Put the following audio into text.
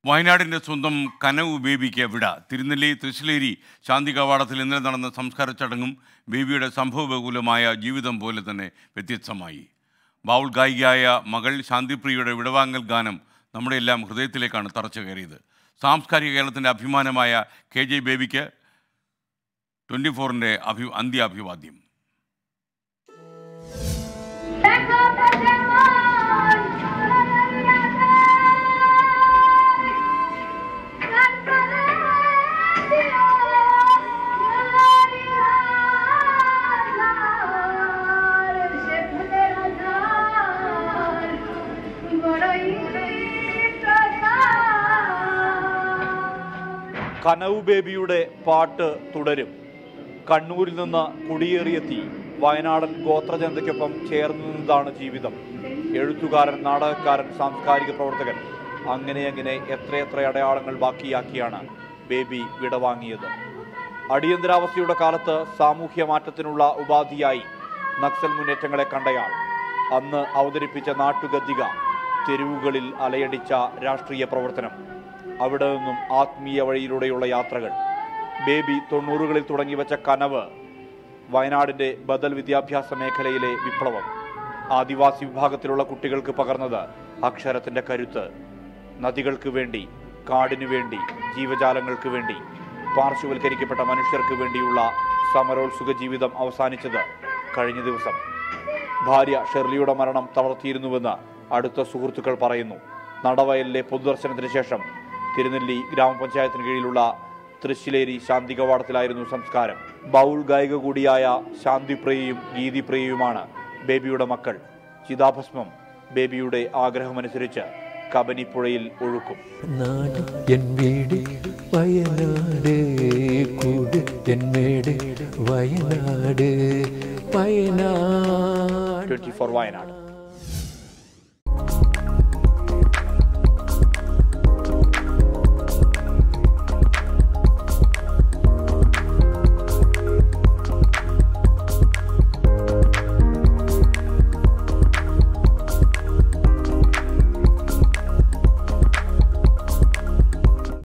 വയനാടിൻ്റെ സ്വന്തം കനവ് ബേബിക്ക് വിട. തിരുനെല്ലി തൃശ്ശിലേരി ശാന്തി കവാടത്തിൽ ഇന്നലെ നടന്ന സംസ്കാര ചടങ്ങും ബേബിയുടെ സംഭവബഹുലമായ ജീവിതം പോലെ തന്നെ വ്യത്യസ്തമായി. ബാവുൾ ഗായികയായ മകൾ ശാന്തിപ്രിയയുടെ വിടവാങ്ങൽ ഗാനം നമ്മുടെ എല്ലാം ഹൃദയത്തിലേക്കാണ് തറച്ചു കയറിയത്. സാംസ്കാരിക കേരളത്തിൻ്റെ അഭിമാനമായ KJ ബേബിക്ക് 24-ൻ്റെ അന്ത്യാഭിവാദ്യം. കനവ് ബേബിയുടെ പാട്ട് തുടരും. കണ്ണൂരിൽ നിന്ന് കുടിയേറിയെത്തി വയനാടൻ ഗോത്രജനതയ്ക്കൊപ്പം ചേർന്ന് നിന്നതാണ് ജീവിതം. എഴുത്തുകാരൻ, നാടകക്കാരൻ, സാംസ്കാരിക പ്രവർത്തകൻ, അങ്ങനെ എത്രയെത്ര അടയാളങ്ങൾ ബാക്കിയാക്കിയാണ് ബേബി വിടവാങ്ങിയത്. അടിയന്തരാവസ്ഥയുടെ കാലത്ത് സാമൂഹ്യ മാറ്റത്തിനുള്ള ഉപാധിയായി നക്സൽ മുന്നേറ്റങ്ങളെ കണ്ടയാൾ, അന്ന് അവതരിപ്പിച്ച നാട്ടുഗദ്ദിക, തെരുവുകളിൽ അലയടിച്ച രാഷ്ട്രീയ പ്രവർത്തനം, അവിടെ നിന്നും ആത്മീയ വഴിയിലൂടെയുള്ള യാത്രകൾ. ബേബി 90-കളിൽ തുടങ്ങിവെച്ച കനവ്, വയനാടിൻ്റെ ബദൽ വിദ്യാഭ്യാസ മേഖലയിലെ വിപ്ലവം, ആദിവാസി വിഭാഗത്തിലുള്ള കുട്ടികൾക്ക് പകർന്നത് അക്ഷരത്തിൻ്റെ കരുത്ത്. നദികൾക്ക് വേണ്ടി, കാടിനു വേണ്ടി, ജീവജാലങ്ങൾക്ക് വേണ്ടി, പാർശ്വവൽക്കരിക്കപ്പെട്ട മനുഷ്യർക്ക് വേണ്ടിയുള്ള സമരോത്സുക ജീവിതം അവസാനിച്ചത് കഴിഞ്ഞ ദിവസം. ഭാര്യ ഷെർലിയുടെ മരണം തളർത്തിയിരുന്നുവെന്ന് അടുത്ത സുഹൃത്തുക്കൾ പറയുന്നു. നടവയലിലെ പൊതുദർശനത്തിന് ശേഷം തിരുനെല്ലി ഗ്രാമപഞ്ചായത്തിന് കീഴിലുള്ള തൃശ്ശിലേരി ശാന്തി കവാടത്തിലായിരുന്നു സംസ്കാരം. ബൗൾ ഗായിക കൂടിയായ ശാന്തിപ്രിയയും ഗീതിപ്രിയയുമാണ് ബേബിയുടെ മക്കൾ. ചിതാഭസ്മം ബേബിയുടെ ആഗ്രഹമനുസരിച്ച് കബനിപ്പുഴയിൽ ഒഴുക്കും. 24 വയനാട്.